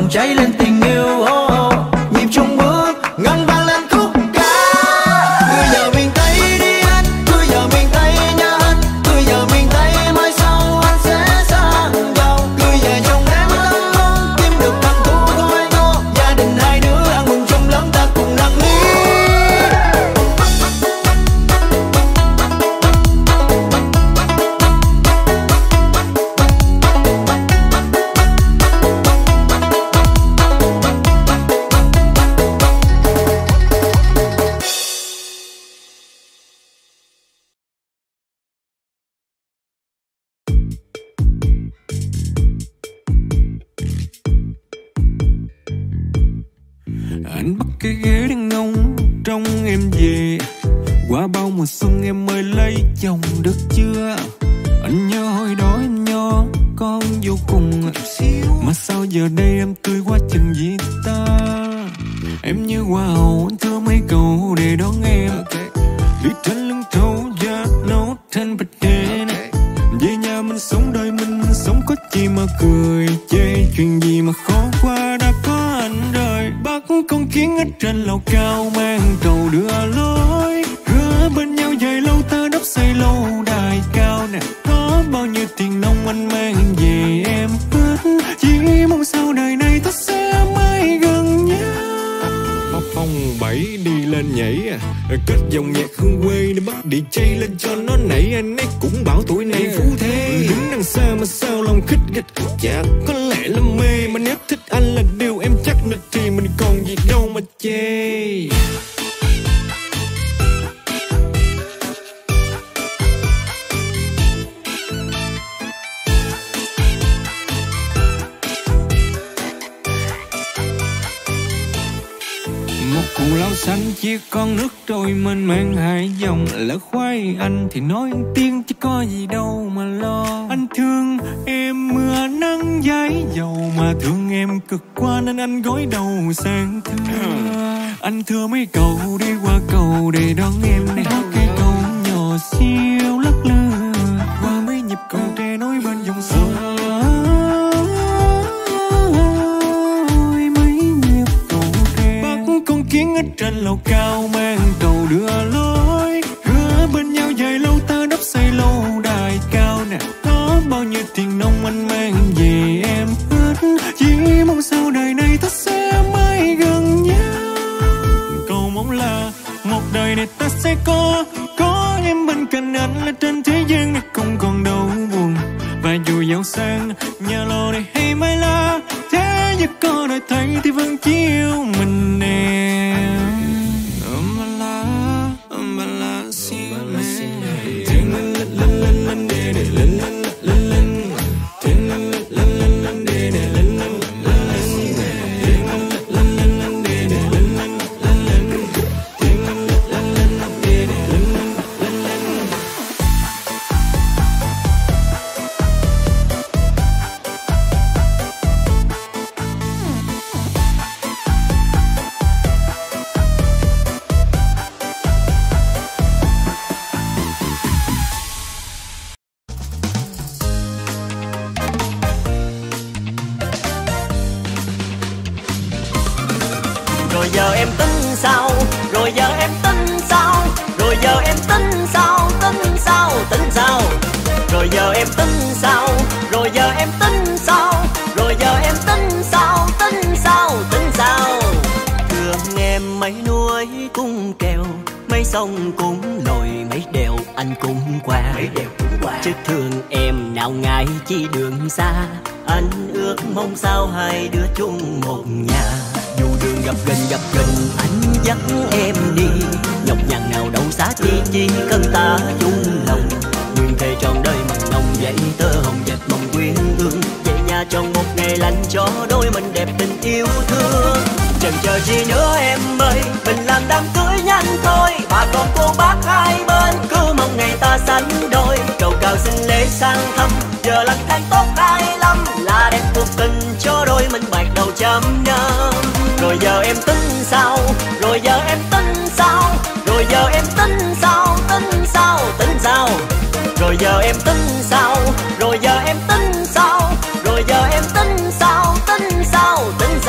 bùng cháy lên tình yêu. Nhịp chung bước ngân vang lên khúc ca. Cứ giờ mình tay đi anh, cứ giờ mình tay nha anh, cứ giờ mình tay mai sau anh sẽ sang giàu. Cứ về trong em lắm mong kiếm được thằng thu thôi cô. Gia đình hai đứa ăn mừng chung lớn ta cùng năn ly. Anh bắt cái ghế đang ngông trong em về. Qua bao mùa xuân em ơi lấy chồng được chưa? Anh nhớ hồi đó em nhỏ con vô cùng, mà sao giờ đây em tươi quá chừng gì ta? Em như hoa hậu anh thưa mấy câu để đón em. Đi trên lưng thấu giá nấu trên bạch đèn. Về nhà mình sống đời mình sống có chi mà cười chê. Chuyện gì mà khó qua đã có anh rồi. Bắt con kiến ở trên lầu cao mang trầu đưa lối. Hứa bên nhau dài lâu ta đắp xây lâu đài cao nè. Có bao nhiêu tiền nông anh mang về em hết. Chỉ mong sau đời này ta sẽ mãi gần nhau. Phong 7 đi lên nhảy kết dòng nhạc hương quê để bắt đi chay lên cho nó nảy. Anh ấy cũng bảo tuổi này phú thế. Đứng đằng xa mà sao lòng khích gạch chắc có lẽ là mê. Mà nếu thích anh là điều em chắc nịch thì mình còn gì đâu mà chê. Một cụ lao xanh chia con nước trôi mênh mang hai dòng. Lỡ khoai anh thì nói tiếng chứ có gì đâu mà lo. Anh thương em mưa nắng giấy dầu, mà thương em cực quá nên anh gối đầu sang thưa. Anh thưa mấy cầu đi qua cầu để đón em để hát cái câu nhỏ siêu lắc lư. Qua mấy nhịp cầu tre nối bên dòng sông. Kiến ở trên lầu cao mang trầu đưa lối. Hứa bên nhau dài lâu ta đắp xây lâu đài cao nè. Có bao nhiêu tiền nông anh mang về em hết. Chỉ mong sau đời này ta sẽ mãi gần nhau. Cầu mong là một đời này ta sẽ có em bên cạnh anh là trên thế gian này không còn đâu buồn. Và dù giàu sang nhà lầu này hay mái lá, thế nhưng có đời thấy thì vẫn chỉ yêu mình em. Rồi giờ em tính sao? Rồi giờ em tính sao? Rồi giờ em tính sao? Tính sao? Tính sao? Rồi giờ em tính sao? Rồi giờ em tính sao? Rồi giờ em tính sao? Tính sao? Tính sao? Thương em mấy núi cung kèo, mấy sông cũng lội, mấy đèo anh cũng qua. Chứ thương em nào ngại chi đường xa. Anh ước mong sao hai đứa chung một nhà. Dù đường gặp gần anh dắt em đi. Nhọc nhằn nào đâu xa chi, chỉ cần ta chung lòng. Nguyện thề trọn đời mặn nồng dậy tơ hồng dệt mong quyến ương. Về nhà trong một ngày lành cho đôi mình đẹp tình yêu thương. Chần chờ chi nữa em ơi, mình làm đám cưới nhanh thôi. Bà con cô bác hai bên cứ mong ngày ta sánh đôi. Cầu cào xin lễ sang thăm, giờ là tháng tốt 25, là đẹp cuộc tình cho đôi mình bạc đầu trăm năm. Rồi giờ em tính sao? Rồi giờ em tính sao? Rồi giờ em tính sao? Tính sao? Tính sao? Rồi giờ em tính sao? Rồi giờ em tính sao? Rồi giờ em tính sao? Tính sao? Tính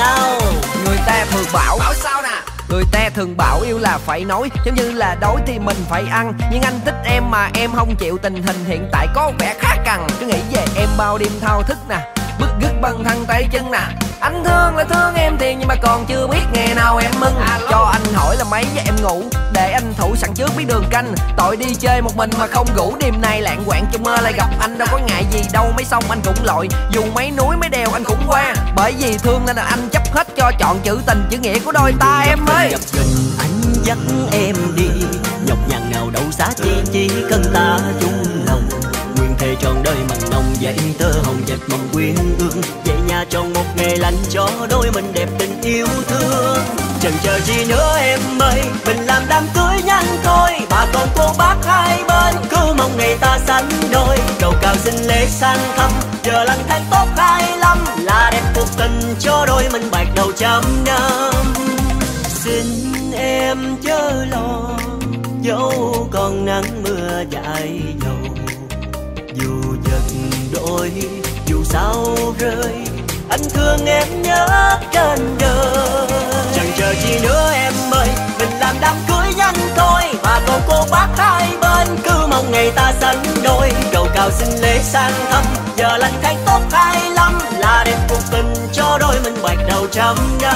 thường bảo. Bảo sao nè? Người ta thường bảo yêu là phải nói, giống như là đói thì mình phải ăn. Nhưng anh thích em mà em không chịu, tình hình hiện tại có vẻ khá cằn. Cứ nghĩ về em bao đêm thao thức nè, bứt rứt bằng thân tay chân nè. Anh thương là thương em thiệt nhưng mà còn chưa biết ngày nào em mừng. Cho anh hỏi là mấy giờ em ngủ, để anh thủ sẵn trước biết đường canh. Tội đi chơi một mình mà không ngủ, đêm nay lạng quạng trong mơ lại gặp anh. Đâu có ngại gì đâu, mấy sông anh cũng lội, dù mấy núi mấy đèo anh cũng qua. Bởi vì thương nên là anh chấp hết cho chọn chữ tình chữ nghĩa của đôi ta em ơi. Gặp gần anh dắt em đi, nhọc nhằn nào đâu xa chi, chỉ cần ta chung lòng. Nguyện thề trọn đời mặn nồng, dạy tơ hồng dệt mộng quyến ương. Về nhà chọn một ngày lành cho đôi mình đẹp tình yêu thương. Chần chờ chi nữa em ơi, mình làm đám cưới nhanh thôi. Bà con cô bác hai bên cứ mong ngày ta sánh đôi. Cầu cao xin lễ sang thăm, giờ lành tháng tốt 25 là đẹp cuộc tình cho đôi mình bạc đầu trăm năm. Xin em chớ lo, dẫu còn nắng mưa dài dầu. Dù giật đôi, dù sao rơi, anh thương em nhớ trên đời. Chẳng chờ chi nữa em ơi, mình làm đám cưới nhanh thôi. Bà con cô bác hai bên cứ mong ngày ta sánh đôi. Cầu cao xin lễ sang thăm, giờ lành tháng tốt 25 là đẹp cuộc tình cho đôi mình bạc đầu trăm năm.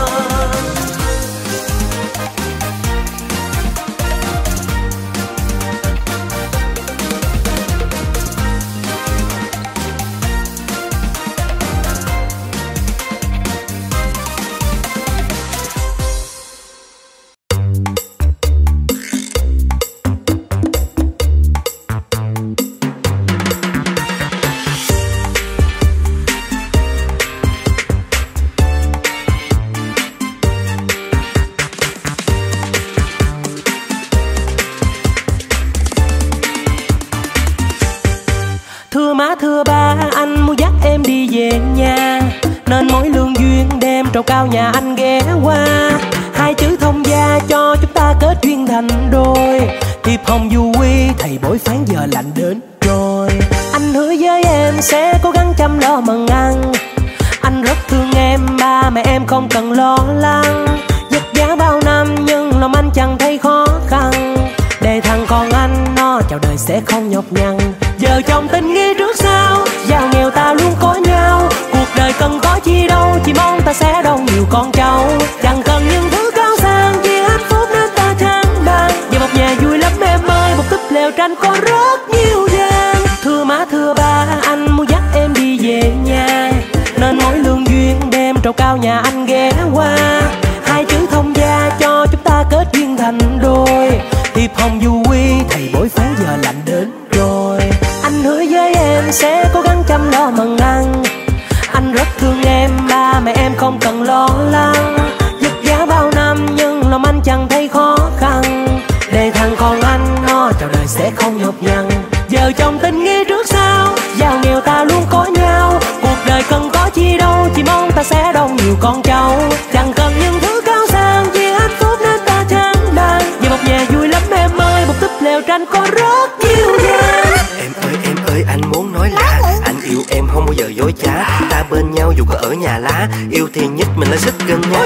Thưa má thưa ba, anh muốn dắt em đi về nhà, nên mỗi lương duyên đem trầu cao nhà anh ghé qua. Hai chữ thông gia cho chúng ta kết duyên thành đôi. Thiệp hồng du quy thầy bói phán giờ lạnh đến rồi. Anh hứa với em sẽ cố gắng chăm lo mần ăn. Anh rất thương em, ba mẹ em không cần lo lắng. Vất vả bao năm nhưng lòng anh chẳng thấy khó khăn. Để thằng con anh nó chào đời sẽ không nhọc nhằn. Giờ chồng tình nghĩa trước sau, giàu nghèo ta luôn có nhau. Cuộc đời cần có chi đâu, chỉ mong ta sẽ đông nhiều con cháu. Chẳng cần những thứ cao sang, chỉ hạnh phúc nên ta chẳng bàn. Về một nhà vui lắm em ơi, một túp lều tranh có rất nhiều gian. Thưa má thưa ba, anh muốn dắt em đi về nhà, nên mỗi lương duyên đem trầu cao nhà anh ghé qua. Hai chữ thông gia cho chúng ta kết duyên thành đôi. Thiệp hồng du quy thầy bói phán giờ lạnh đến rồi. Anh hứa với em sẽ cố gắng chăm lo mần ăn. Anh rất thương em, ba mẹ em không cần lo lắng. Vất vả bao năm nhưng lòng anh chẳng thấy khó khăn. Để thằng con anh nó chào đời sẽ không nhọc nhằn. Giờ chồng tình nghĩa trước sau, giàu nghèo ta luôn có nhau. Cuộc đời cần có chi đâu, chỉ mong ta sẽ đông nhiều con cháu. Chẳng cần những thứ cao sang, chỉ hạnh phúc nên ta chẳng bàn. Về một nhà vui lắm em ơi, một túp lều tranh có rất nhiều gian. Em ơi anh muốn nói là anh yêu em không bao giờ dối trá. Ta bên nhau dù có ở nhà lá, yêu thì nhất mình là xích gần nhau.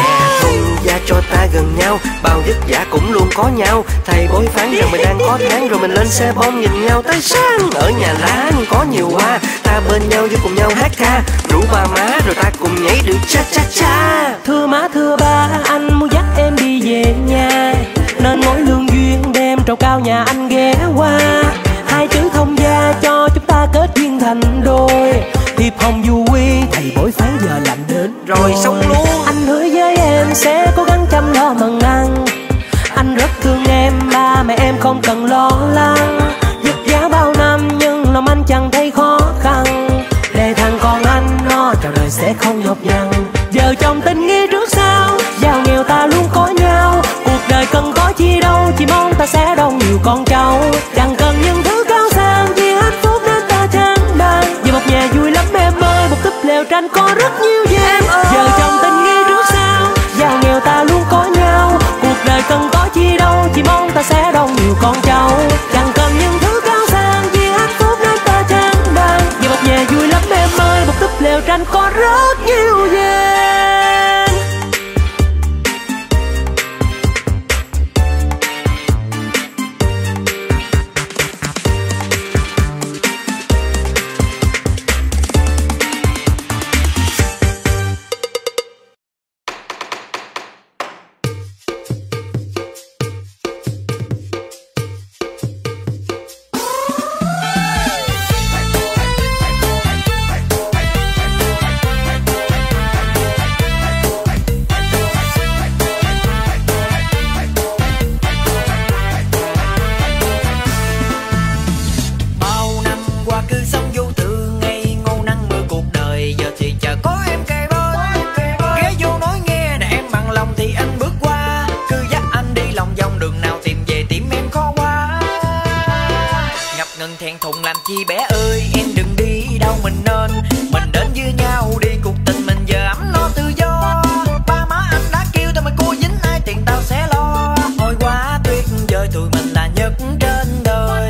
Thông gia cho ta gần nhau, bao vất vả cũng luôn có nhau. Thầy bói phán rằng mình đang có tháng, rồi mình lên xe bom nhìn nhau tới sáng. Ở nhà lá có nhiều hoa, ta bên nhau với cùng nhau hát ca. Rủ ba má rồi ta cùng nhảy được cha cha cha. Thưa má thưa ba, anh muốn dắt em đi về nhà, nên mỗi lương duyên đem trầu cao nhà anh ghé qua. Hai chữ thông gia cho chúng ta kết duyên thành đôi. Thiệp hồng du quy thầy bói phán giờ lạnh đến rồi xong luôn. Anh hứa với em sẽ cố gắng chăm lo mần ăn. Anh rất thương em, ba mẹ em không cần lo lắng. Vất vả bao năm nhưng lòng anh chẳng thấy khó khăn. Để thằng con anh nó chào đời sẽ không nhọc nhằn. Giờ chồng tình nghĩa trước sau, giàu nghèo ta luôn có nhau. Cuộc đời cần có chi đâu, chỉ mong ta sẽ đông nhiều con cháu. Chẳng cần những thứ cao sang, chỉ hạnh phúc nên ta chẳng bàn. Về một nhà vui lắm em ơi, một túp lều tranh có rất nhiều gian. Giờ chồng tình nghĩa trước sau, giàu nghèo ta luôn có nhau. Cuộc đời cần có chi đâu, chỉ mong ta sẽ đông nhiều con cháu. Chẳng cần những thứ cao sang, chỉ hạnh phúc nên ta chẳng bàn. Về một nhà vui lắm em ơi, một túp lều tranh có rất nhiều gian. thẹn thùng làm chi bé ơi, em đừng đi đâu mình nên. Mình đến với nhau đi cuộc tình mình giờ ấm no tự do. Ba má anh đã kêu tao mày cô dính ai tiền tao sẽ lo. Hồi quá tuyệt vời tụi mình là nhất trên đời.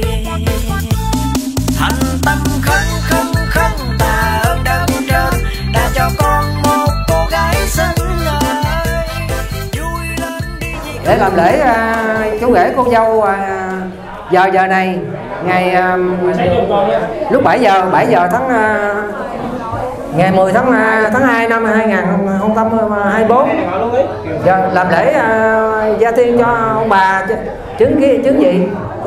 Thành tâm khấn khấn khấn tạ ơn đấng trên đã cho con một cô gái xinh ơi. Vui lên đi để làm lễ chú rể cô dâu giờ này ngày lúc 7 giờ tháng ngày 10 tháng 2 năm 2024 giờ làm lễ gia tiên cho ông bà chứng gì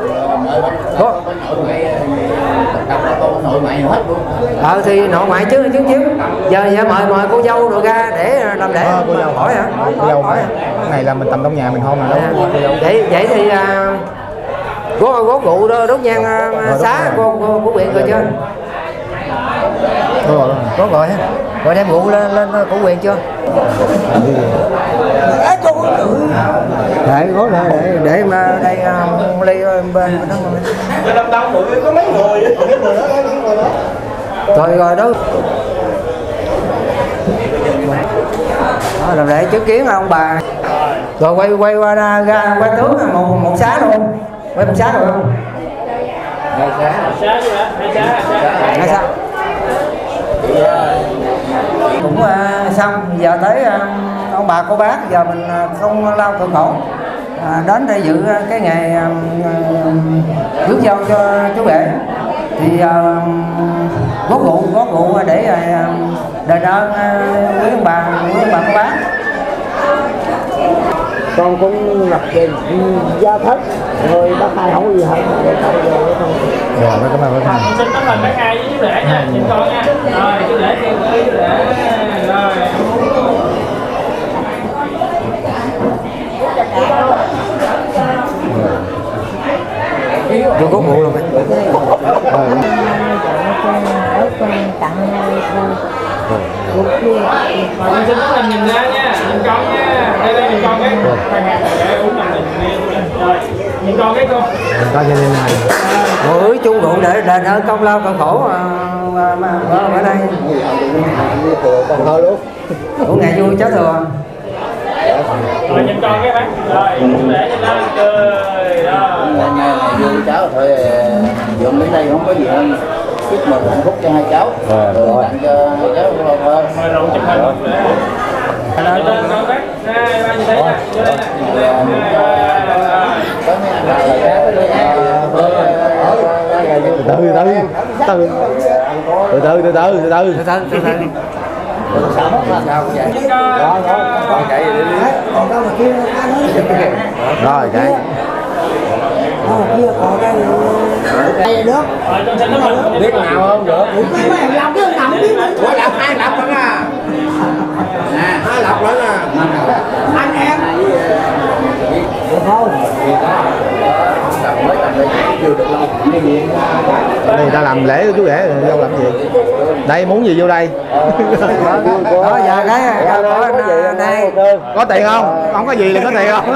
thì nội ngoại chứng giờ mời cô dâu rồi ra để làm lễ. Cô dâu hỏi hả? Cô dâu hỏi này là mình tầm trong nhà mình hôn là đâu. Vậy thì có rượu đốt nhang xá của huyện rồi chưa? Có rồi ha. Rồi đem rượu lên của huyện chưa? Để mà đây ly bên đó. Có mấy người rồi đó. Làm lễ chứng kiến ông bà. Rồi quay qua ra quay tướng một xá luôn. Quay một xá rồi không? Hai xá. Cũng xong, giờ tới ông bà cô bác, giờ mình không lao cực khổ đến đây dự cái ngày rước dâu cho chú rể thì góp rượu để đền ơn quý ông bà cô bác. Con cũng lập về gia thất rồi bác hai không có gì hết. Rồi cảm ơn bác hai. Xin cảm ơn bác hai với chú rể nha, xin con nha. Rồi chú rể kêu chú rể rồi. Vô có rượu luôn. Tặng con xin các mình nhìn ra nha, nhìn con nha, đây nhìn con cái, để uống làm rồi, nhìn con cái cô. Coi cho nên này. Ôi chung rượu để đền ơn công lao cực khổ mà ở đây. Còn thôi luôn. Của ngày vui cháu thừa. Rồi nhìn con cái bác, rồi để cho nó cười đó. Ngày vui cháu thôi, dọn đến đây không có gì hơn. Chúc mừng hạnh phúc cho hai cháu, rồi tặng cho cháu luôn thôi. Mời rượu chụp hình. Lên con bác, ba như thế nè, vô đây nè. Rồi chạy. Biết nào không được. Ủa lọc hai lọc nữa à. Hai lọc nữa nè. Anh em. Được không? Đây ta làm lễ chú rể dâu làm gì? Đây muốn gì vô đây? Đó giờ cái đây Có tiền không? Không có gì là có tiền không?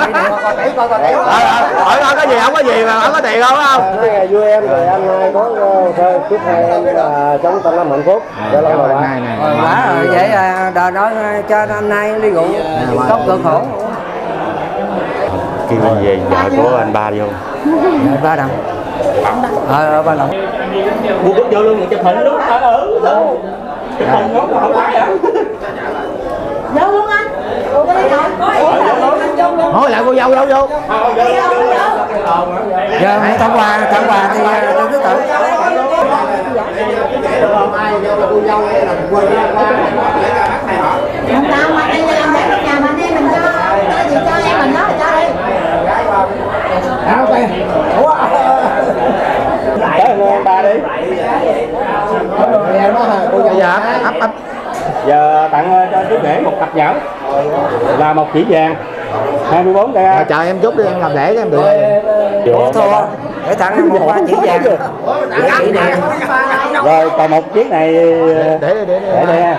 Hỏi có gì không có gì mà không có tiền không? Ngày vui em rồi anh hai có chúc hai em sống tân năm hạnh phúc. Cho lâu rồi này. quá rồi vậy đòi nói cho anh hai ly rượu không cực khổ. Kêu về vợ của anh ba vô. Ba đồng. Ba đồng. Mua cúp vô luôn, chụp hình luôn. Chụp hình nó không phải hả? Vô luôn anh. Hỏi lại cô dâu đâu vô? Giờ hãy tặng quà thì từ thứ tự. Không tao mà đây em để trong nhà mà đi mình cho gì cho em mình nói cho đi. Tới anh ba đi. Bây giờ ấp. Giờ tặng cho chú rể một cặp nhẫn và một chỉ vàng 24 ca. Chờ em chút đi, em làm lễ cho em được. Ủa thua để tặng một chỉ vàng. Chỉ này. Rồi còn một chiếc này để đây.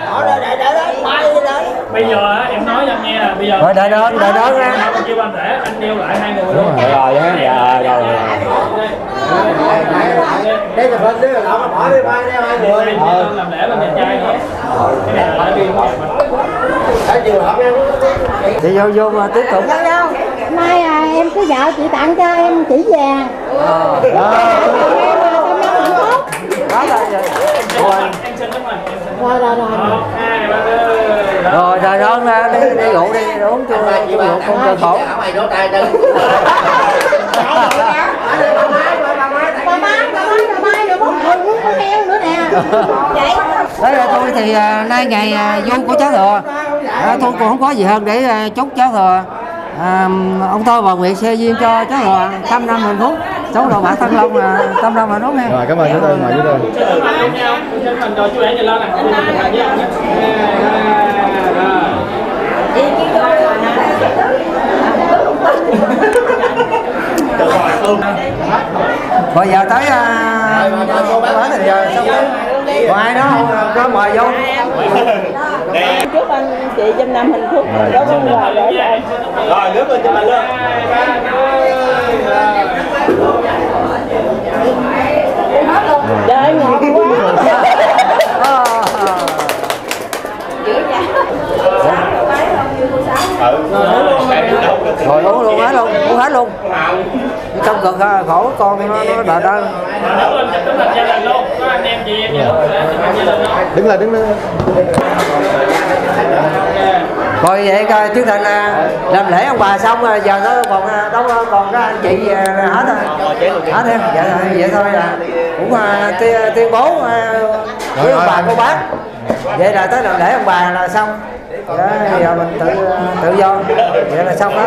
Bây giờ em nói cho anh nghe là bây giờ. Rồi đợi đó ra. Anh kêu anh rể anh đeo lại hai người luôn. Rồi ha. Dạ rồi. đây là phần đấy là nó bỏ đi ba đeo hai người. Làm lễ làm nhà trai nữa. Cái này là đi. Thấy chưa hả? Thì vô mà tiếp tục. Đâu. Mai em có vợ chị tặng cho em chỉ vàng. Đó là rồi. Rồi trời ơn đi rượu đi uống cho rượu không cho khổ. Mày đổ tay chân. Bà mai rồi bốc thường uống con heo nữa nè. Đấy là tôi thì nay ngày vui của cháu thừa. Tôi cũng không có gì hơn để chúc cháu thừa. Ông tôi bà Nguyệt xe duyên cho cháu thừa 100 năm hạnh phúc. Cháu đồ bạc Tân Long là 100 năm hạnh phúc nha. Rồi cảm ơn chú Tư, mời chú Tư. Mình rồi chú để cho lo nè. Rồi giờ tới thì giờ xong đấy. Còn ai đó không có mời vô. Chúc anh chị 100 năm hạnh phúc. Đó con quà để cho. Rồi nước lên cho mình luôn. Trời ngọt quá. Rồi uống hết luôn, uống hết luôn. Trong cực khổ con nó đợi đó. Đứng lên. Rồi vậy coi chương trình làm lễ ông bà xong rồi giờ nó còn các anh chị hết rồi. Hết em. Vậy thôi là cũng tuyên bố với ông bà cô bác. Vậy là tới làm lễ ông bà là xong. Giờ mình tự do. Vậy là xong đó.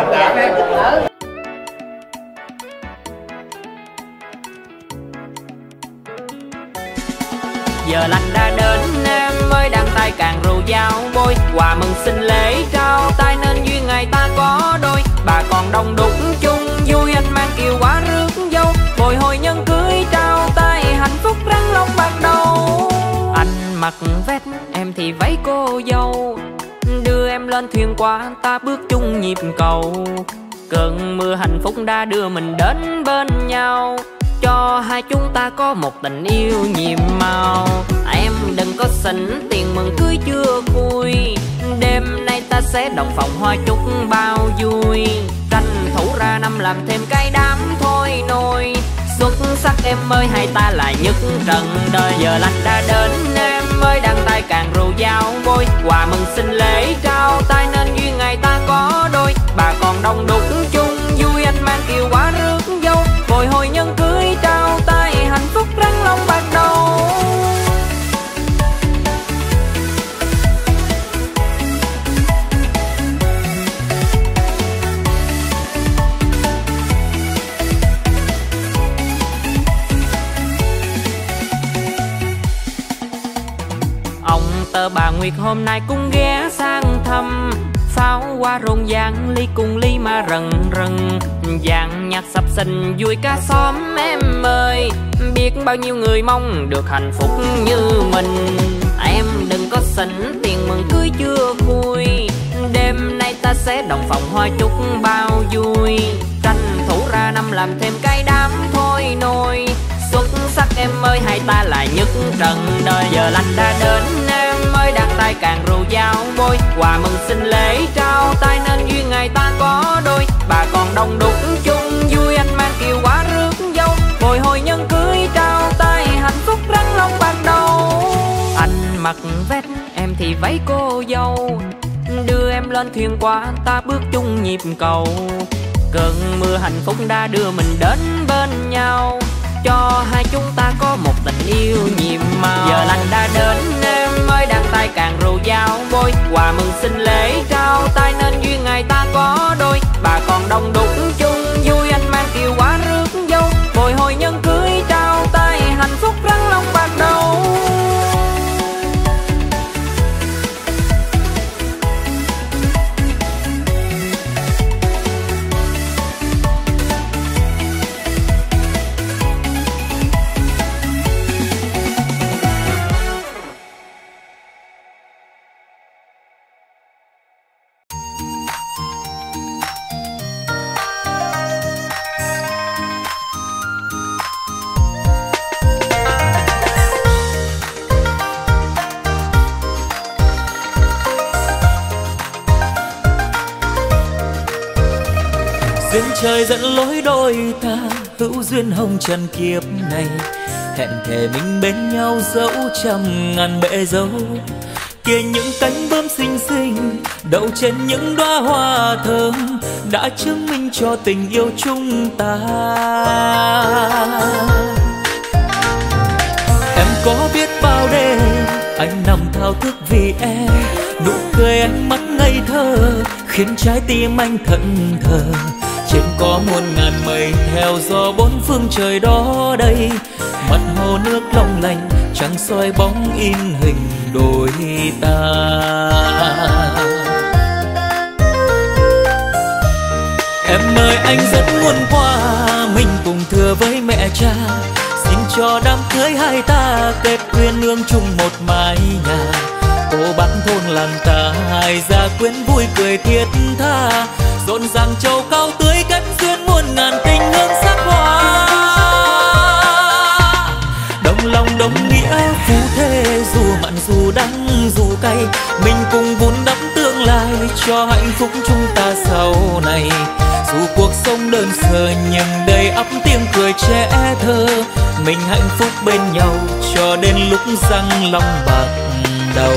Giờ lành đã đến em mới đăng tay càng rượu dao bôi. Quà mừng xin lễ trao tay nên duyên ngày ta có đôi. Bà còn đông đúc chung vui anh mang kiều quả rước dâu. Bồi hồi nhân cưới trao tay hạnh phúc răng long bạc đầu. Anh mặc vest em thì váy cô dâu. Đưa em lên thuyền qua ta bước chung nhịp cầu. Cơn mưa hạnh phúc đã đưa mình đến bên nhau. Cho hai chúng ta có một tình yêu nhiệm màu. Em đừng có xỉn tiền mừng cưới chưa vui. Đêm nay ta sẽ đọc phòng hoa chúc bao vui. Tranh thủ ra năm làm thêm cái đám thôi nôi. Xuất sắc em ơi hay ta lại nhất trần đời. Giờ lành đã đến em mới đăng tay càng rượu dao bôi. Quà mừng xin lễ trao tay nên duyên ngày ta có đôi. Bà còn đông đúc chung vui anh mang kiều quả rước dâu. Bồi hồi nhân cưới trao tay hạnh phúc răng long bạc đầu. Ông tơ bà Nguyệt hôm nay cũng ghé sang thăm. Pháo hoa rộn ràng ly cùng ly mà rần rần. Dàn nhạc sập sình vui cả xóm em ơi. Biết bao nhiêu người mong được hạnh phúc như mình. Em đừng có xỉn tiền mừng cưới chưa vui. Đêm nay ta sẽ đồng phòng hoa chúc bao vui. Tranh thủ ra năm làm thêm cái đám thôi nôi. Xuất sắc em ơi hay ta lại nhất trần đời. Giờ lành đã đến em mới đặt tay càng rượu dao bôi. Quà mừng xin lễ trao tay nên duyên ngày ta có đôi. Bà còn đông đúc chung vui anh mang kiều quả rước dâu. Bồi hồi nhân cưới trao tay hạnh phúc răng long bạc đầu. Anh mặc vest em thì váy cô dâu. Đưa em lên thuyền qua ta bước chung nhịp cầu. Cơn mưa hạnh phúc đã đưa mình đến bên nhau. Cho hai chúng ta có một tình yêu nhiệm màu. Giờ lành đã đến em mới đăng tay càng rượu dao bôi. Quà mừng xin lễ trao tay nên duyên ngày ta có đôi. Bà còn đông đúc chung vui anh mang kiều quả rước dâu. Bồi hồi nhân cưới trao tay hạnh phúc răng long bạc đầu. trời dẫn lối đôi ta hữu duyên hồng trần kiếp này, hẹn thề mình bên nhau dẫu trăm ngàn bể dâu. Kia những cánh bướm xinh xinh đậu trên những đóa hoa thơm đã chứng minh cho tình yêu chúng ta. Em có biết bao đêm anh nằm thao thức vì em, nụ cười ánh mắt ngây thơ khiến trái tim anh thẫn thờ. Trên có muôn ngàn mây theo gió bốn phương trời đó đây, mặt hồ nước long lanh trăng soi bóng in hình đôi ta. Em ơi anh rất muốn qua mình cùng thưa với mẹ cha, xin cho đám cưới hai ta kết uyên ương chung một mái nhà. Cô bác thôn làng ta hai gia quyến vui cười thiết tha, rộn ràng châu cao tưới kết duyên muôn ngàn tình hương sắc hoa. Đồng lòng đồng nghĩa phú thế, dù mặn dù đắng dù cay, mình cùng vun đắp tương lai cho hạnh phúc chúng ta sau này. Dù cuộc sống đơn sơ nhưng đầy ắp tiếng cười trẻ thơ, mình hạnh phúc bên nhau cho đến lúc răng long bạc đầu.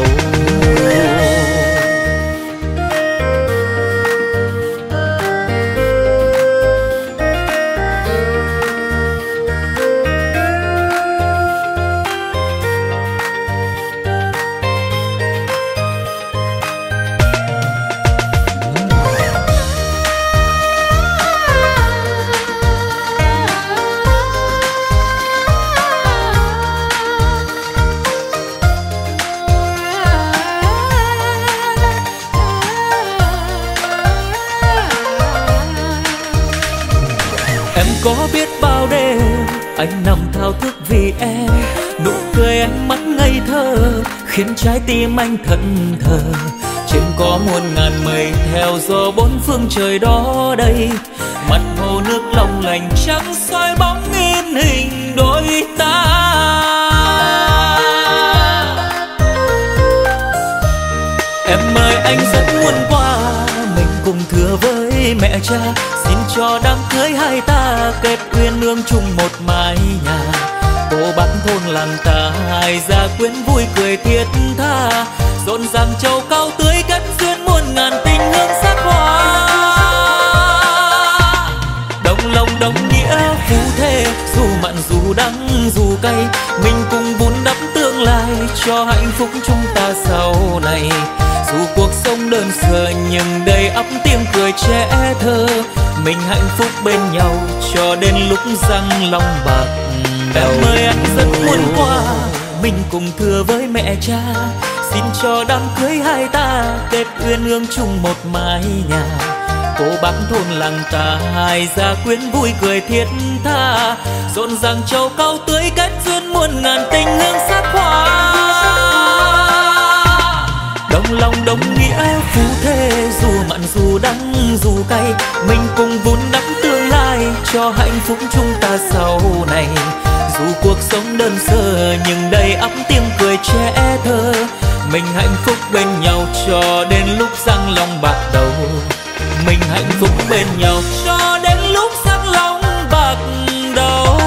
Có biết bao đêm anh nằm thao thức vì em, nụ cười ánh mắt ngây thơ khiến trái tim anh thẫn thờ. Trên có muôn ngàn mây theo gió bốn phương trời đó đây, mặt hồ nước long lanh trắng soi bóng in hình đôi ta. Em ơi anh rất muốn qua mình cùng thưa với mẹ cha, xin cho đám cưới hai ta kết uyên ương chung một mái nhà. Cô bác thôn làng ta hai gia quyến vui cười thiết tha, rộn ràng châu cao tưới kết duyên muôn ngàn tình hương sắc hoa. Đồng lòng đồng nghĩa phú thế, dù mặn dù đắng dù cay, mình cùng vun đắp tương lai cho hạnh phúc chúng ta sau này. Dù cuộc sống đơn sơ nhưng đầy ắp tiếng cười trẻ thơ, mình hạnh phúc bên nhau cho đến lúc răng long bạc đầu. Em ơi anh rất muốn qua mình cùng thưa với mẹ cha, xin cho đám cưới hai ta kết uyên ương chung một mái nhà. Cô bác thôn làng ta hai gia quyến vui cười thiết tha, rộn ràng châu cao tưới kết duyên muôn ngàn tình hương sắc hoa. Đồng lòng đồng nghĩa phú thế, dù mặn dù đắng dù cay, mình cùng vun đắp tương lai cho hạnh phúc chúng ta sau này. Dù cuộc sống đơn sơ nhưng đầy ắp tiếng cười trẻ thơ, mình hạnh phúc bên nhau cho đến lúc răng long bạc đầu. Mình hạnh phúc bên nhau cho đến lúc răng long bạc đầu.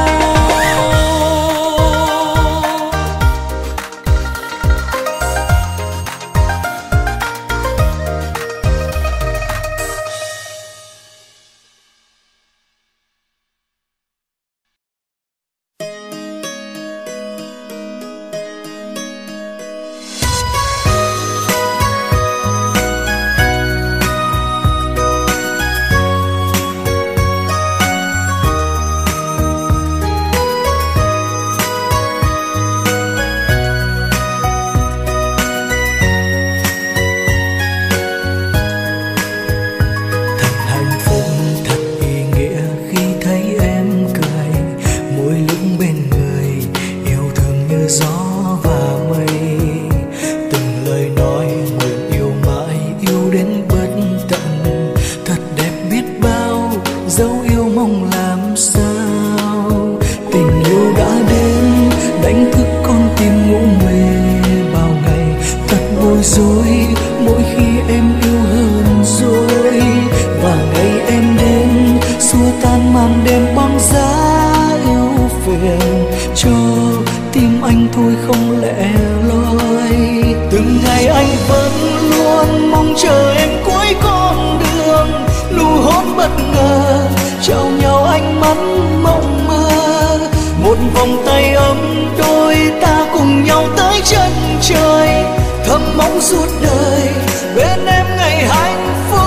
cho tim anh thôi không lẻ loi. Từng ngày anh vẫn luôn mong chờ em cuối con đường, nụ hôn bất ngờ trao nhau ánh mắt mộng mơ, một vòng tay ấm đôi ta cùng nhau tới chân trời, thầm mong suốt đời bên em ngày hạnh phúc.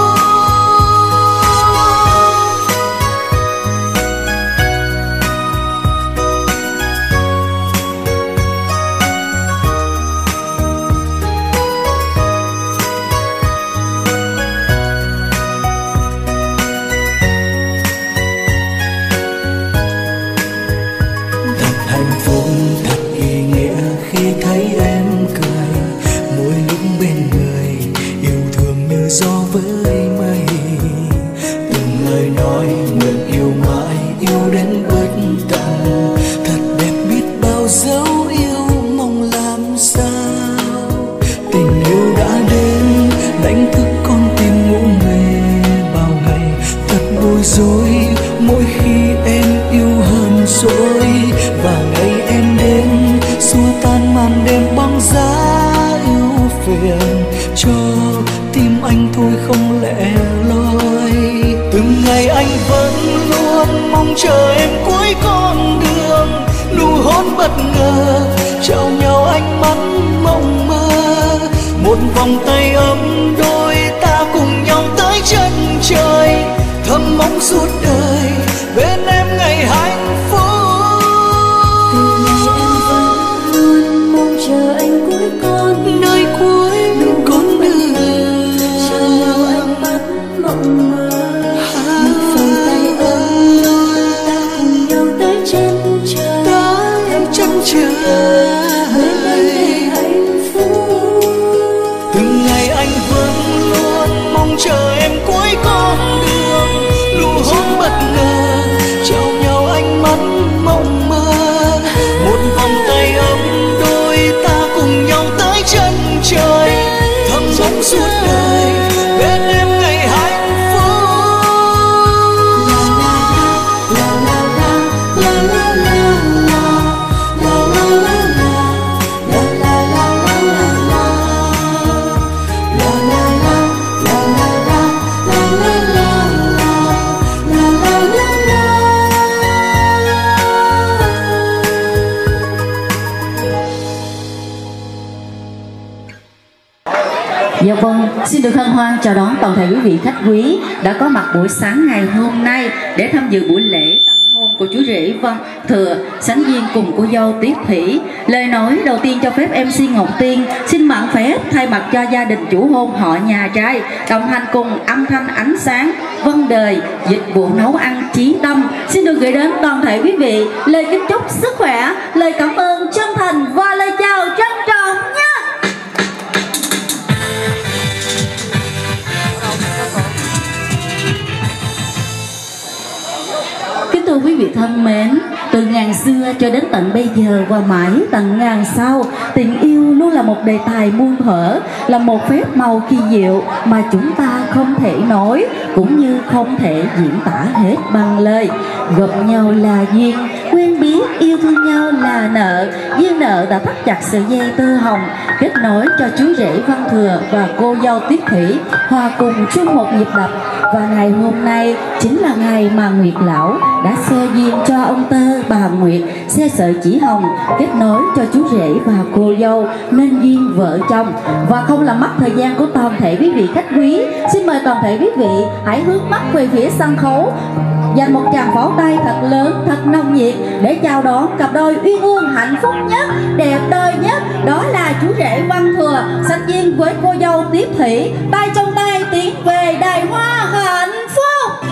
Chờ em cuối con đường, nụ hôn bất ngờ trao nhau ánh mắt mộng mơ, một vòng tay ấm đôi ta cùng nhau tới chân trời, thầm mong suốt đời bên em ngày hạnh phúc. Từ ngày em vẫn luôn mong chờ anh cuối con nơi cuối con đường, trao nhau ánh mắt mộng mơ. Từng ngày anh vẫn luôn mong chờ em cuối con đường, nụ hôn bất ngờ trao nhau ánh mắt mộng mơ, một vòng tay ấm đôi ta cùng nhau tới chân trời, thầm mong suốt đời bên em ngày hạnh phúc. Dạ vâng, xin được hân hoan chào đón toàn thể quý vị khách quý đã có mặt buổi sáng ngày hôm nay để tham dự buổi lễ tân hôn của chú rể Văn Thừa sánh duyên cùng cô dâu Tiết Thủy. Lời nói đầu tiên cho phép MC Ngọc Tiên xin mạn phép thay mặt cho gia đình chủ hôn họ nhà trai đồng hành cùng âm thanh ánh sáng Vân Đời dịch vụ nấu ăn Chí Tâm xin được gửi đến toàn thể quý vị lời kính chúc sức khỏe, lời cảm ơn chân thành và lời chào trân trọng nhé. Thưa quý vị thân mến, từ ngàn xưa cho đến tận bây giờ và mãi tận ngàn sau, tình yêu luôn là một đề tài muôn thuở, là một phép màu kỳ diệu mà chúng ta không thể nói cũng như không thể diễn tả hết bằng lời. Gặp nhau là duyên, quen biết yêu thương nhau là nợ, duyên nợ đã thắt chặt sợi dây tơ hồng kết nối cho chú rể Văn Thừa và cô dâu Tiết Thủy hòa cùng chung một nhịp đập. Và ngày hôm nay chính là ngày mà Nguyệt Lão đã xe duyên cho ông Tơ bà Nguyệt xe sợi chỉ hồng kết nối cho chú rể và cô dâu nên duyên vợ chồng. Và không làm mất thời gian của toàn thể quý vị khách quý, xin mời toàn thể quý vị hãy hướng mắt về phía sân khấu, dành một tràng pháo tay thật lớn, thật nồng nhiệt để chào đón cặp đôi uyên ương hạnh phúc nhất, đẹp đôi nhất, đó là chú rể Văn Thừa sánh duyên với cô dâu Tiết Thủy. Tay trong tay tiến về đài hoa hạnh phúc.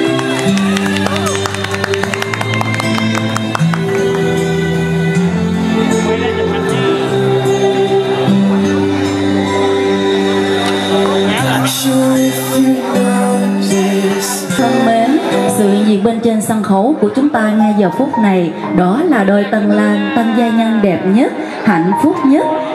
Thân mến, sự hiện diện bên trên sân khấu của chúng ta ngay giờ phút này đó là đôi tân lang tân gia nhân đẹp nhất, hạnh phúc nhất,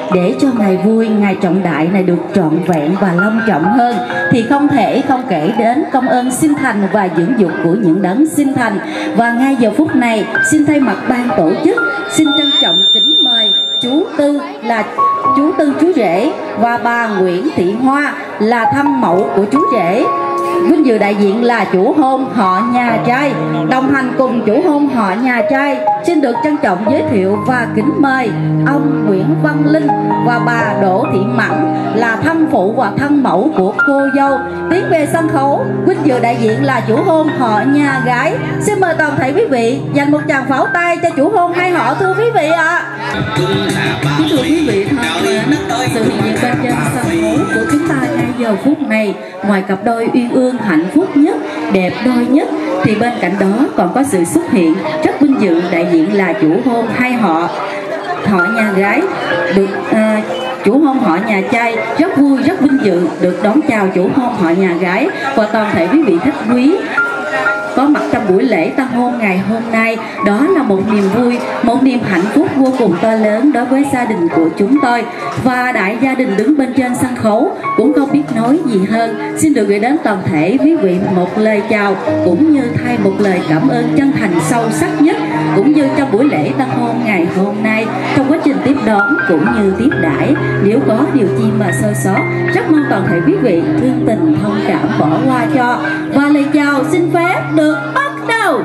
để cho ngày vui, ngày trọng đại này được trọn vẹn và long trọng hơn thì không thể không kể đến công ơn sinh thành và dưỡng dục của những đấng sinh thành. Và ngay giờ phút này xin thay mặt ban tổ chức xin trân trọng kính mời chú Tư chú rể và bà Nguyễn Thị Hoa là thăm mẫu của chú rể, vinh dự đại diện là chủ hôn họ nhà trai, đồng hành cùng chủ hôn họ nhà trai xin được trân trọng giới thiệu và kính mời ông Nguyễn Văn Linh và bà Đỗ Thị Mẫn là thăm phụ và thân mẫu của cô dâu tiến về sân khấu. Vinh dự đại diện là chủ hôn họ nhà gái. Xin mời toàn thể quý vị dành một tràng pháo tay cho chủ hôn hai họ thưa quý vị ạ. Kính thưa quý vị thân mến, sự hiện diện bên trên sân khấu của chúng ta ngay giờ phút này, ngoài cặp đôi uyên ương hạnh phúc nhất, đẹp đôi nhất, thì bên cạnh đó còn có sự xuất hiện rất vinh dự đại diện là chủ hôn hai họ nhà gái, được chủ hôn họ nhà trai rất vui, rất vinh dự được đón chào chủ hôn họ nhà gái và toàn thể quý vị khách quý có mặt trong buổi lễ tân hôn ngày hôm nay. Đó là một niềm vui, một niềm hạnh phúc vô cùng to lớn đối với gia đình của chúng tôi. Và đại gia đình đứng bên trên sân khấu cũng không biết nói gì hơn, xin được gửi đến toàn thể quý vị một lời chào cũng như thay một lời cảm ơn chân thành sâu sắc nhất, cũng như trong buổi lễ tân hôn ngày hôm nay, trong quá trình tiếp đón cũng như tiếp đãi, nếu có điều chi mà sơ sót rất mong toàn thể quý vị thương tình thông cảm bỏ qua cho. Và lời chào xin phép được bắt đầu.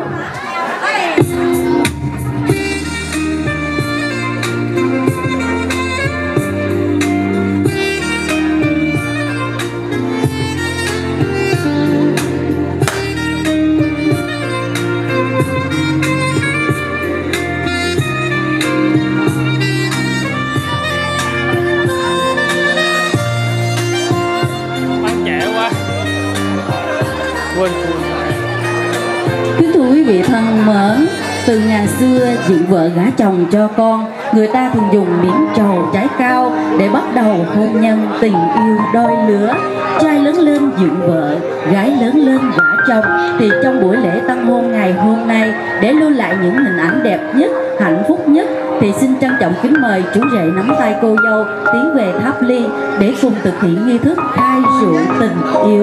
Kính thưa quý vị thân mến, từ ngàn xưa dựng vợ gả chồng cho con, người ta thường dùng miếng trầu trái cao để bắt đầu hôn nhân tình yêu đôi lứa. Trai lớn lên dựng vợ, gái lớn lên gả chồng. Thì trong buổi lễ tân hôn ngày hôm nay, để lưu lại những hình ảnh đẹp nhất, hạnh phúc nhất, thì xin trân trọng kính mời chú rể nắm tay cô dâu tiến về tháp ly để cùng thực hiện nghi thức khai rượu tình yêu.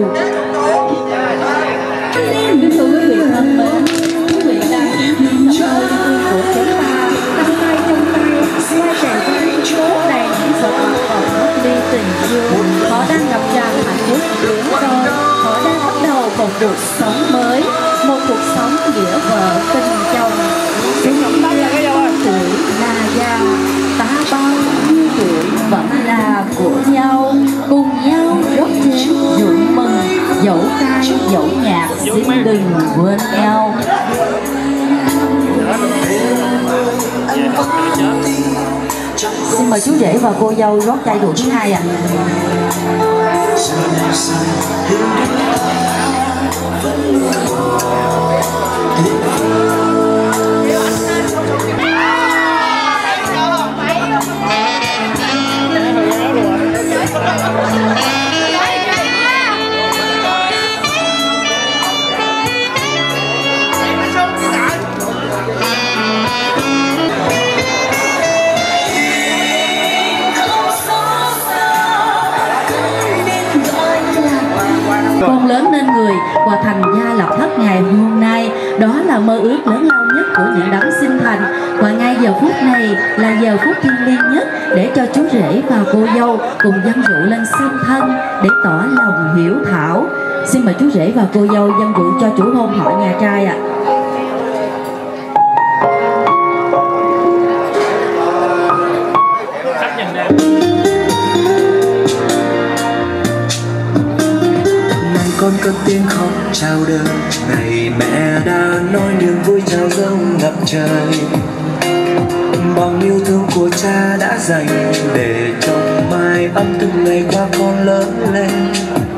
Kính thưa quý vị thân mến, quý vị đang nhìn thấy của chúng ta tay tay trong tay, qua tràn tay chốt đèn những giọt mặt còn mất đi tình yêu. Họ đang ngập tràn hạnh phúc biển đôi, họ đang bắt đầu một cuộc sống mới, một cuộc sống nghĩa vợ tình chồng. Tuổi là già, ta bao nhiêu tuổi vẫn là của nhau, cùng nhau rót chén rượu mừng, dẫu ca dẫu nhạc xin đừng quên nhau. Xin mời chú rể và cô dâu rót chai rượu thứ hai ạ. Con lớn nên người và thành gia lập thất ngày hôm nay, đó là mơ ước lớn lao nhất của những đấng sinh thành. Và ngay giờ phút này là giờ phút thiêng liêng nhất để cho chú rể và cô dâu cùng dâng rượu lên song thân để tỏ lòng hiếu thảo. Xin mời chú rể và cô dâu dâng rượu cho chủ hôn họ nhà trai ạ. Con cất tiếng khóc chào đời, này mẹ đã nói niềm vui chào dâu ngập trời. Bao yêu thương của cha đã dành để trong mai ấm từng ngày qua con lớn lên.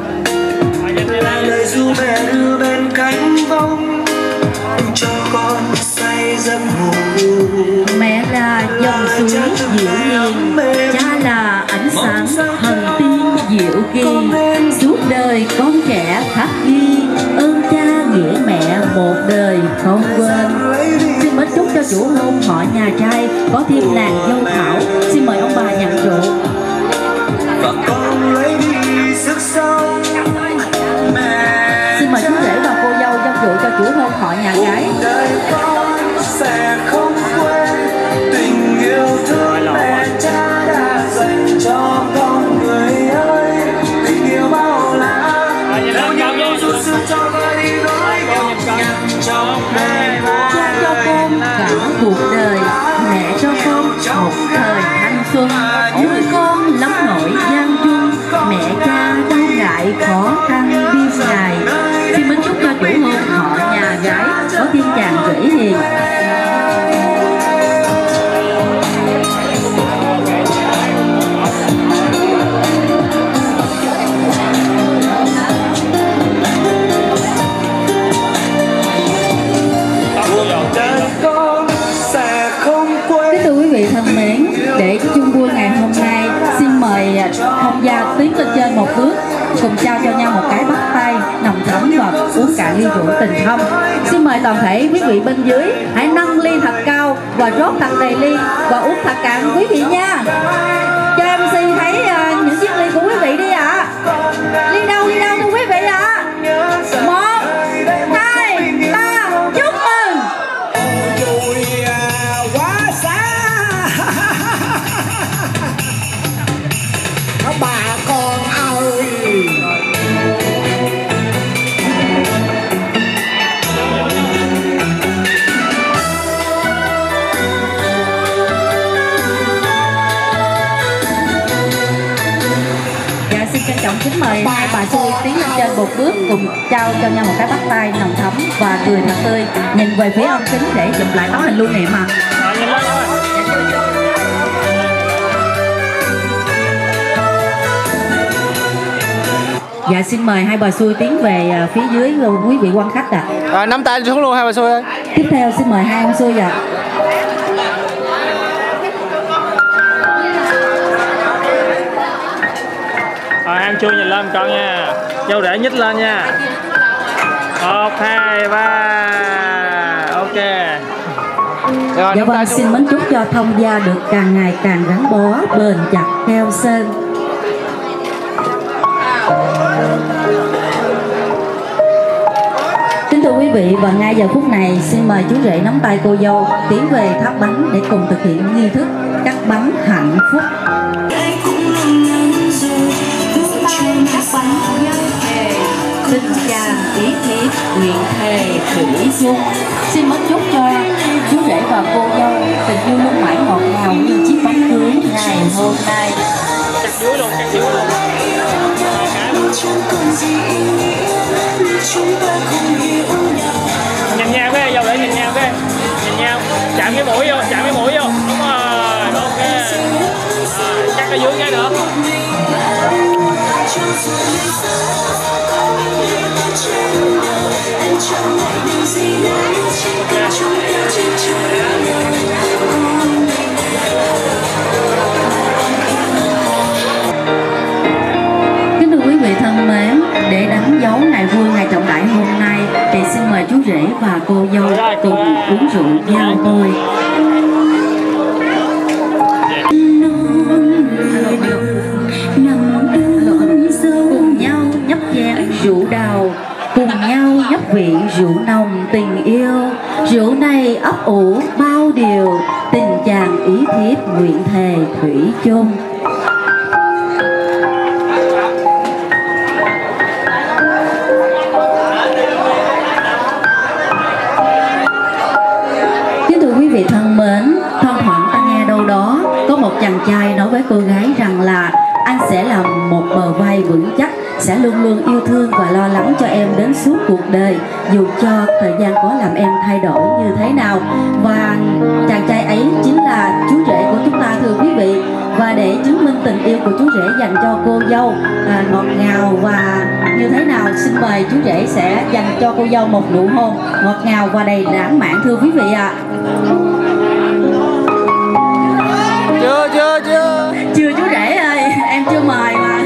Lời ru mẹ đưa bên cánh vong cho con say giấc ngủ. Mẹ là dòng suối dịu hiền, cha là ánh sáng thần tiên diệu kỳ. Suốt đời con trẻ khắc ghi ơn cha nghĩa mẹ một đời không quên. Xin mến chúc cho chủ hôn họ nhà trai có thêm nàng dâu thảo. Xin mời ông bà nhận rượu. Kính thưa quý vị thân mến, để chung vui ngày hôm nay, xin mời thông gia tiến lên trên một bước, cùng trao cho nhau một cái bắt tay nồng thắm và uống cạn ly rượu tình thâm. Xin mời toàn thể quý vị bên dưới hãy nâng ly thật cao và rót thật đầy ly và uống thật cạn quý vị nha. Cho MC thấy những chiếc ly của quý vị đi ạ. Ly đâu thưa quý vị ạ. 1, 2, 3, chúc mừng. Quá xa bà con ơi. Dạ, xin trân trọng kính mời hai bà xui tiến lên trên một bước, cùng trao cho nhau một cái bắt tay nồng thắm và cười thật tươi, nhìn về phía ống kính để chụp lại tấm hình lưu niệm ạ. Dạ, xin mời hai bà xui tiến về phía dưới quý vị quan khách ạ. Nắm tay xuống luôn hai bà xui ơi. Tiếp theo xin mời hai ông xui ạ. Hai em chui nhìn lên con nha. Dâu rễ nhích lên nha. 1, 2, 3. Ok. Dạ vâng, xin mến chúc cho thông gia được càng ngày càng gắn bó, bền chặt keo sơn. Kính thưa quý vị, và ngay giờ phút này xin mời chú rể nắm tay cô dâu tiến về tháp bánh để cùng thực hiện nghi thức cắt bánh hạnh phúc. Tinh cha ý thiết nguyện thề thủy chung. Xin mến chúc cho chú rể và cô dâu tình yêu luôn mãi ngọt ngào như chiếc bánh cưới ngày hôm nay. Cắt dưới luôn, cắt dưới luôn. Nhìn nhau cái dâu để nhìn nhau cái, nhìn nhau, chạm cái mũi vô, chạm cái mũi vô. Đúng rồi, ok. Cắt cái dưới cái nữa. Kính thưa quý vị thân mến, để đánh dấu ngày vui, ngày trọng đại hôm nay thì xin mời chú rể và cô dâu cùng uống rượu giao tôi. Cùng nhau nhấp chén rượu đào, cùng nhau nhấp vị rượu nồng tình yêu. Rượu này ấp ủ bao điều, tình chàng ý thiếp nguyện thề thủy chung. Kính thưa quý vị thân mến, thoang thoảng ta nghe đâu đó có một chàng trai nói với cô gái rằng là anh sẽ làm một bờ vai vững chắc, sẽ luôn luôn yêu thương và lo lắng cho em đến suốt cuộc đời, dù cho thời gian có làm em thay đổi như thế nào. Và chàng trai ấy chính là chú rể của chúng ta thưa quý vị. Và để chứng minh tình yêu của chú rể dành cho cô dâu ngọt ngào và như thế nào, xin mời chú rể sẽ dành cho cô dâu một nụ hôn ngọt ngào và đầy lãng mạn thưa quý vị ạ. Chưa chú rể ơi, em chưa mời mà.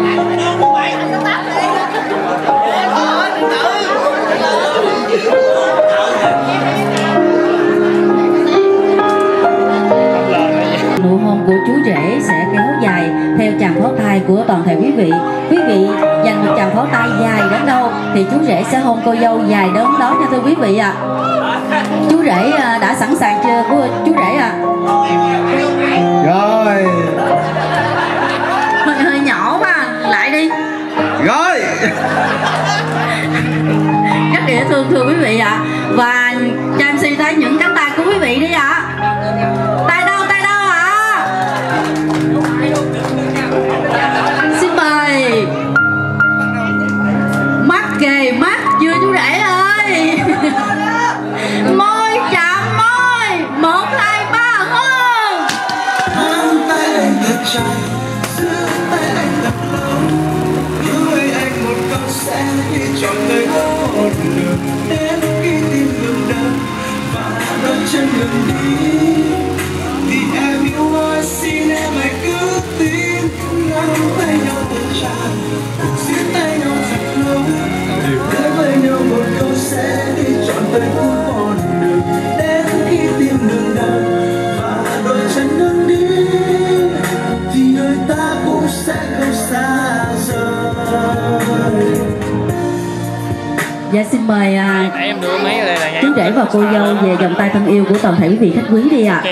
Nụ hôn của chú rể sẽ kéo dài theo tràng pháo tay của toàn thể quý vị. Quý vị dành một tràng pháo tay dài đến đâu thì chú rể sẽ hôn cô dâu dài đến đó nha thưa quý vị ạ. Chú rể đã sẵn sàng chưa chú rể ạ? Rồi. Hơi nhỏ quá, lại đi. Rồi. Rất dễ thương thưa quý vị ạ. Và cho MC thấy những cánh tay của quý vị đi ạ. Tay đâu ạ? Xin mời. Mắt kề mắt chưa chú rể ơi. Môi chạm môi. 1, 2, Dạ xin mời em đưa mấy đây là chú rể và cô dâu về vòng tay thân yêu của toàn thể quý vị khách quý đi ạ.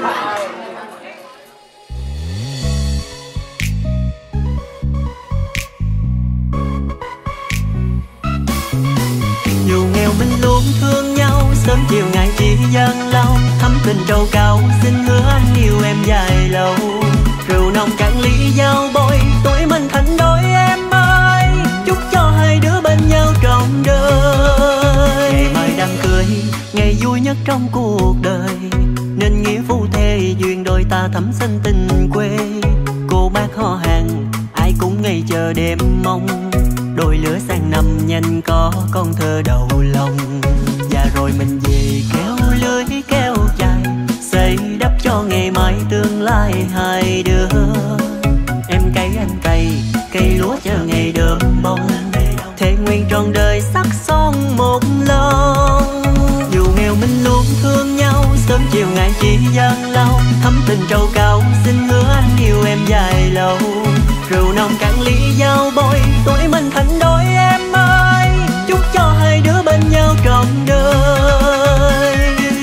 Dù nghèo mình luôn thương nhau, sớm chiều ngày chỉ dâng lâu, thắm tình trầu cao xin hứa anh yêu em dài lâu. Rượu nồng cạn ly giao bôi, tuổi mình thành đôi em ơi, chúc cho hai đứa bên nhau trọn đời. Ngày mai đám cưới, ngày vui nhất trong cuộc đời, nên nghĩa phu thê duyên đôi ta thắm xanh tình quê. Cô bác họ hàng ai cũng ngày chờ đêm mong, đôi lứa sang năm nhanh có con thơ đầu lòng. Và rồi mình về kéo lưới kéo chài, xây đắp cho ngày mai tương lai hai đứa. Em cày anh cày, cây lúa chờ ngày đơm bông, thề nguyện trọn đời sắc son một lòng. Dù nghèo mình luôn thương nhau, sớm chiều ngày chỉ dâng lâu, thắm tình trầu cao xin hứa anh yêu em dài lâu. Rượu nồng cạn ly giao bôi, tuổi mình thành đôi em ơi, chúc cho hai đứa bên nhau trọn đời.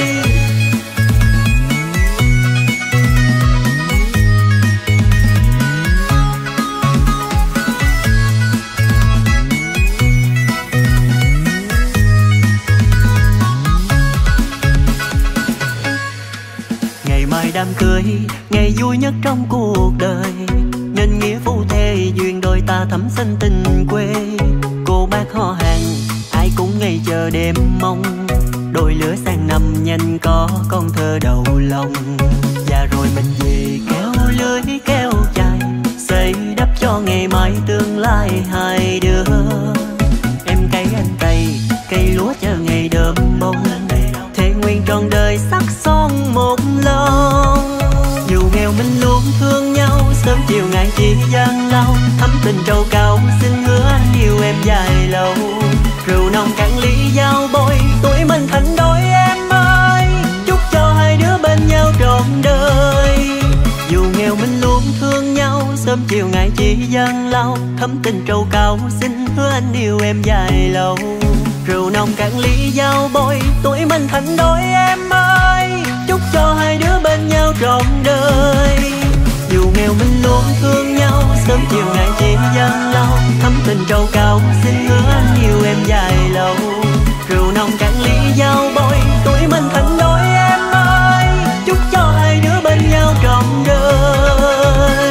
Ngày mai đám cưới, ngày vui nhất trong cuộc đời, nên nghĩa phu thê duyên đôi ta thắm xanh tình quê. Cô bác họ hàng ai cũng ngày chờ đêm mong, đôi lứa sang năm nhanh có con thơ đầu lòng. Và rồi mình về kéo lưới kéo chài, xây đắp cho ngày mai tương lai hai đứa. Em cày anh cày, cây lúa chờ ngày đơm bông, thề nguyện trọn đời sắc son một lòng. Dù nghèo mình luôn thương nhau, sớm chiều ngày chỉ dâng lâu, thắm tình trầu cao xin hứa anh yêu em dài lâu. Rượu nồng cạn ly giao bôi, tuổi mình thành đôi em ơi, chúc cho hai đứa bên nhau trọn đời. Dù nghèo mình luôn thương nhau, sớm chiều ngày chỉ dâng lâu, thắm tình trầu cao xin hứa anh yêu em dài lâu. Rượu nồng cạn ly giao bôi, tuổi mình thành đôi em ơi, chúc cho hai đứa bên nhau trọn đời. Dù nghèo mình luôn thương nhau, sớm chiều ngày chỉ dâng lâu, thắm tình trầu cao xin hứa anh yêu em dài lâu. Rượu nồng cạn ly giao bôi, tuổi mình thành đôi em ơi, chúc cho hai đứa bên nhau trọn đời.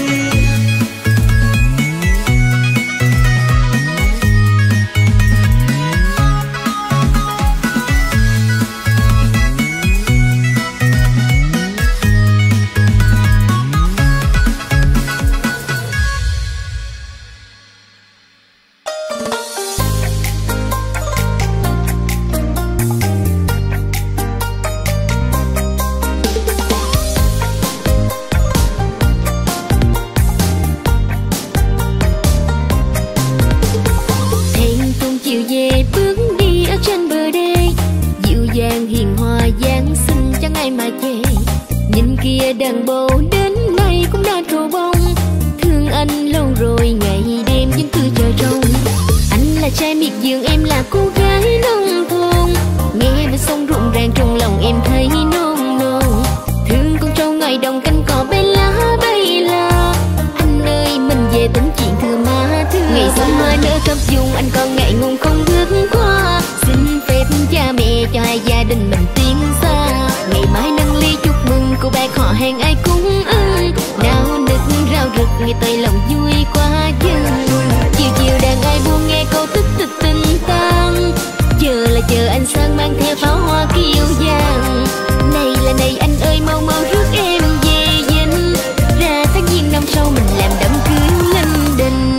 Đàn bầu đến nay cũng đã trổ bông, thương anh lâu rồi ngày đêm vẫn cứ chờ trông. Anh là trai miệt vườn, em là cô gái nông thôn, nghe bên sông rụng ràng trong lòng em thấy nôn nôn. Thương con trâu ngoài đồng canh cỏ bay lá bay la, anh ơi mình về tính chuyện thưa má thương. Ngày xuân hoa nở khắp vùng, anh còn ngại ngùng không bước qua, xin phép cha mẹ cho hai gia đình mình tiến xa. Ngày mai nâng ly chúc mừng, cô bác họ hàng ai cũng ơi, náo nức rao rực nghe tới lòng vui quá chừng. Chiều chiều đàn ai buông nghe câu tức tức tình tang, chờ là chờ anh sang mang theo pháo hoa kiêu vàng. Này là này anh ơi mau mau rước em về dinh, ra tháng giêng năm sau mình làm đám cưới linh đình.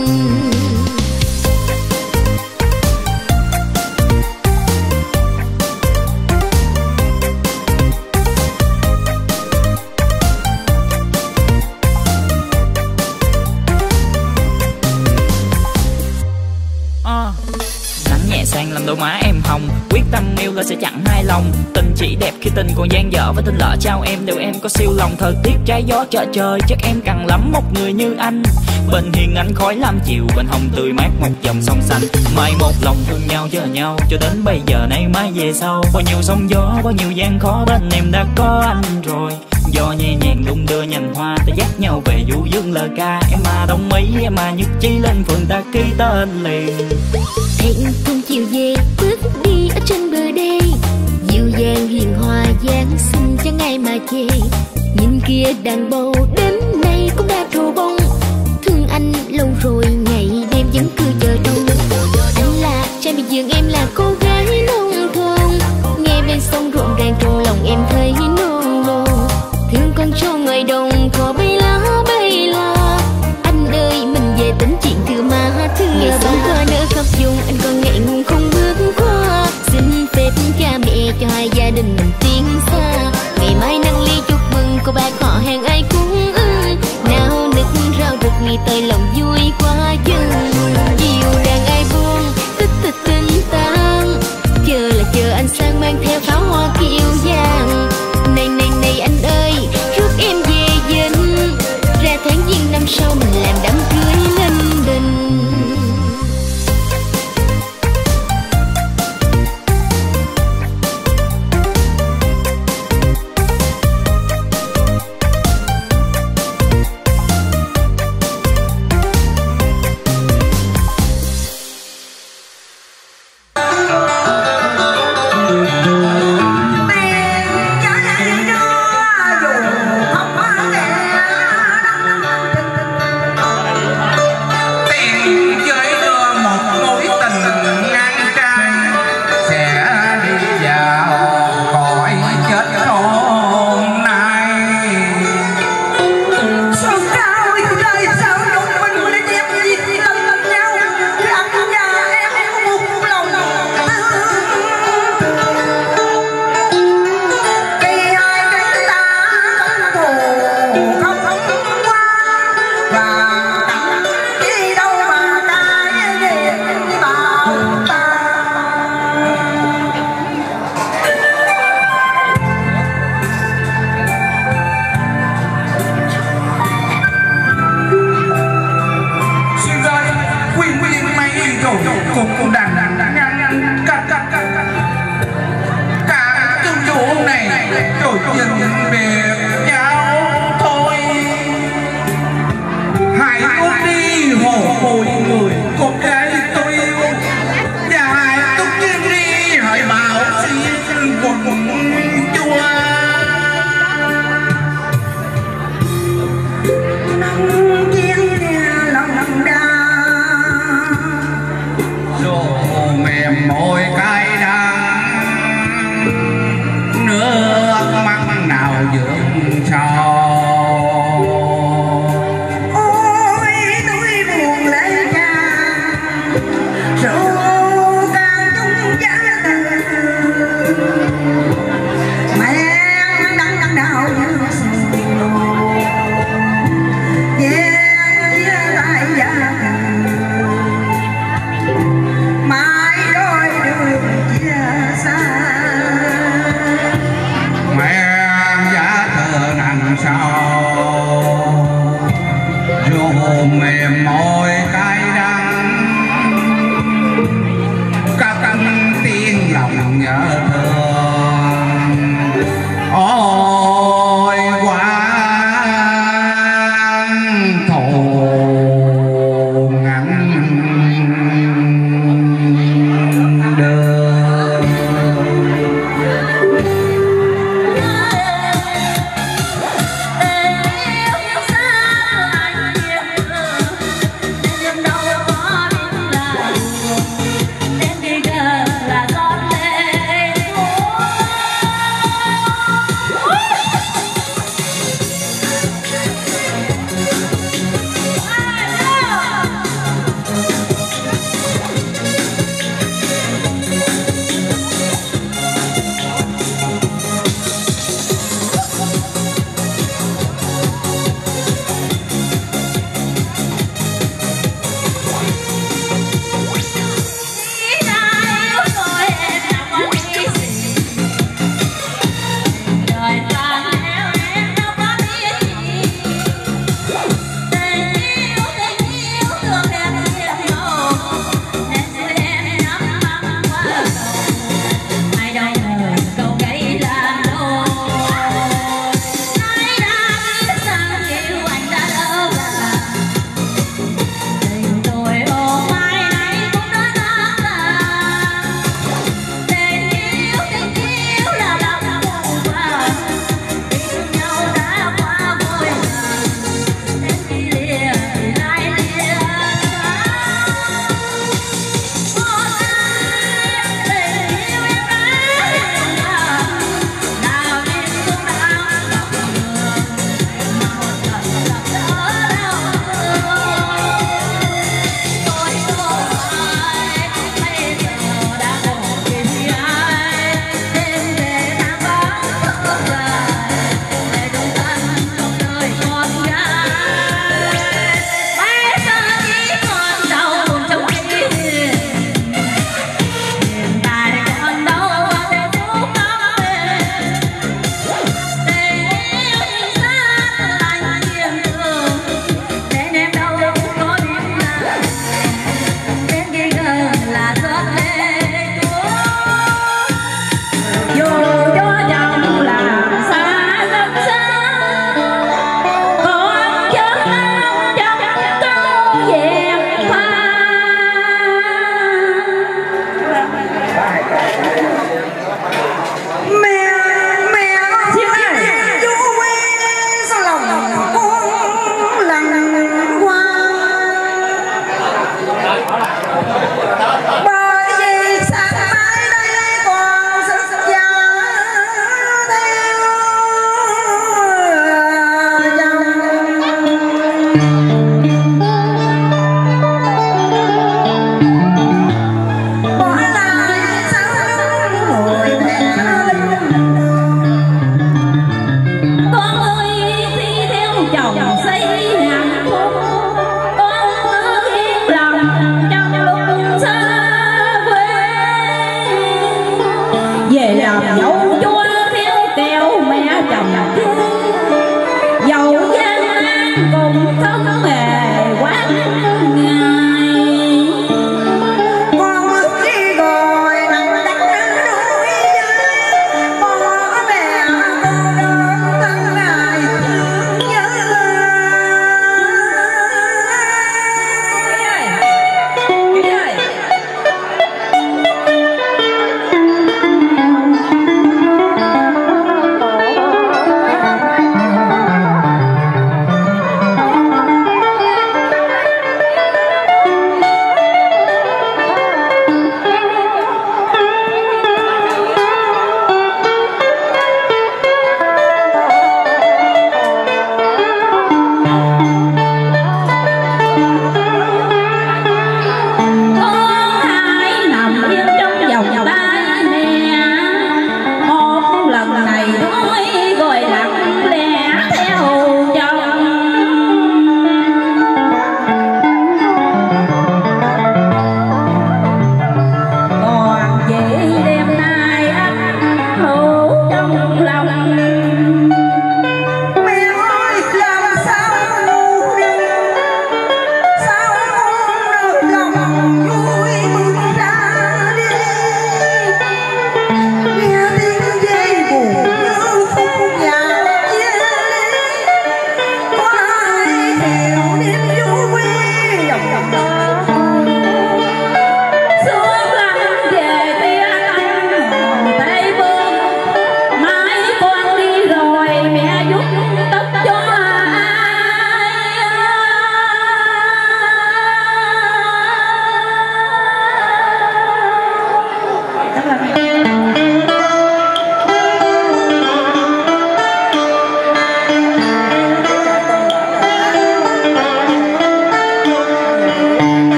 Nắng nhẹ sang làm đôi má em hồng, quyết tâm yêu là sẽ chẳng hai lòng. Tình chỉ đẹp khi tình còn dang dở, và tình lỡ trao em đều em có siêu lòng. Thời tiết trái gió chợ trời chắc em cần lắm một người như anh. Bên hiền ánh khói lam chiều, bên hồng tươi mát một dòng sông xanh. Mai một lòng thương nhau chờ nhau cho đến bây giờ nay mai về sau. Bao nhiêu sóng gió bao nhiêu gian khó, bên em đã có anh rồi. Do nhẹ nhàng đung đưa nhành hoa, ta dắt nhau về du dương lời ca. Em mà đồng ý, em mà nhất trí lên phường ta ký tên liền. Hẹn cùng chiều về bước đi ở trên bờ đê, dịu dàng hiền hòa dáng xinh cho ngày mà chê. Nhìn kia đàn bầu đến nay cũng đã trổ bông, thương anh lâu rồi ngày đêm vẫn cứ chờ trông. Anh là trai miệt vườn, em là cô gái nông thôn, nghe bên sông rộn ràng trong lòng em thấy nôn nôn. Thương con trâu ngoài đồng cỏ bay lá bay la, anh ơi mình về tính chuyện từ má thương. Ngày sống qua nỡ khắp vùng anh còn ngại ngùng không bước qua, xin phép cha mẹ cho hai gia đình mình tiến xa. Ngày mai nâng ly chúc mừng cô bác họ hàng ai cũng ưng, nào nức rau rực mi tới lòng vui quá chừng. Chiều đàn ai buông tích tích tinh tang, chờ là chờ anh sang mang theo pháo hoa kiêu vàng. Này này này anh ơi rước em về dinh, ra tháng giêng năm sau mình làm đám cưới linh đình.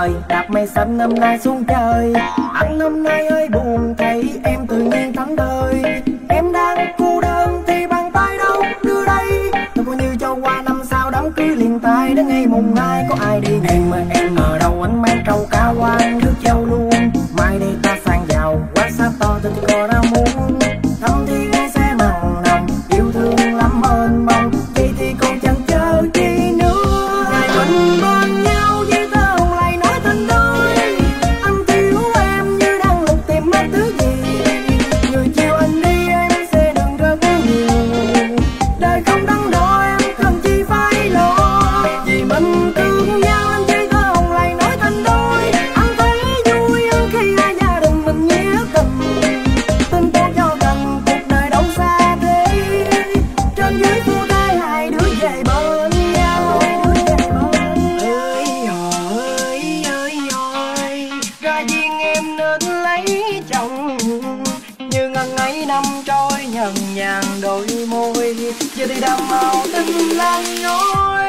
trời, đạp mây xanh năm nay xuống trời. Anh hôm nay hơi buồn thấy em tự nhiên thánh thơi. Em đang cô đơn thì bàn tay đâu đưa đây. Tôi coi như cho qua năm sau đám cưới liền tay. Đến ngày mùng 2 có ai đi em ở đâu anh mang trâu cá quan nước dâu luôn. Mai đây ta sang giàu quá xa to tình cờ ra muốn. Thăm thì nghe sẽ mặn nồng yêu thương lắm ơn mong. Vậy thì còn chẳng chờ chi nữa. Ngày mình bên nhau với thơ hồng lại nói thành đôi. Anh thiếu em như đang lục tìm mất thứ gì. Người chiều anh đi em sẽ đừng rất nhiều. Đời không đắn đo em cần chi phải lo. Vì mình thương nhau anh với thơ hồng lại nói thành đôi. Anh thấy vui hơn khi hai gia đình mình nghĩa tình. Tin tôi cho rằng cuộc đời đâu xa thế. Trên dưới phu thê hai đứa về bên nhau. Ra duyên em nên lấy chồng. Như ngần ấy năm trôi nhần nhàn đôi môi. Giờ thì đầm màu tình lan nhối.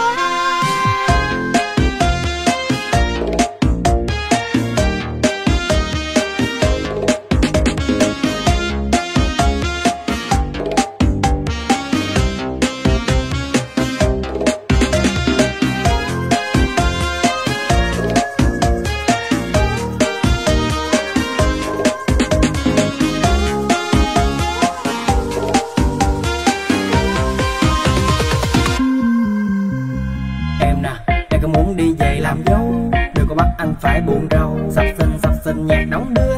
Em nè, em có muốn đi về làm dâu. Đừng có bắt anh phải buồn rầu. Sắp xinh nhạc đóng đưa